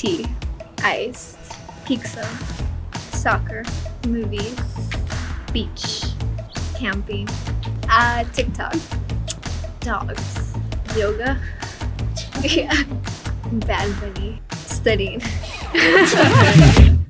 tea, iced, pizza, soccer, movies, beach, camping, TikTok, dogs, yoga, yeah, Bad Bunny, studying.